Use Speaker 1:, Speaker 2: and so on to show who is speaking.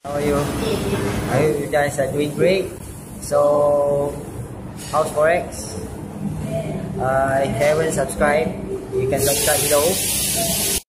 Speaker 1: How are you? I hope you guys are doing great. So, how's Forex? If you haven't subscribed, you can subscribe below.